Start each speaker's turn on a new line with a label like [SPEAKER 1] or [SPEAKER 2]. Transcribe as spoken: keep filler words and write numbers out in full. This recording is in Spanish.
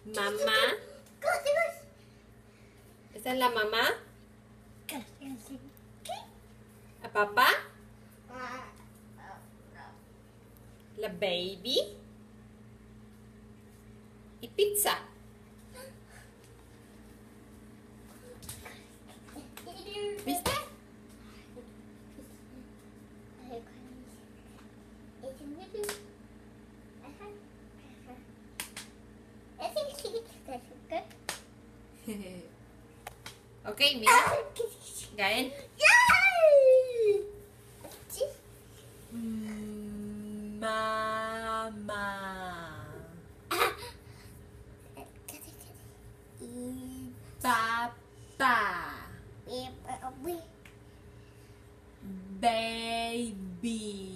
[SPEAKER 1] Mamá. ¿Esa es la mamá? ¿A papá? La baby. Y pizza. ¿Viste? Ok, mira. Gael. Mamá. Papá. Baby.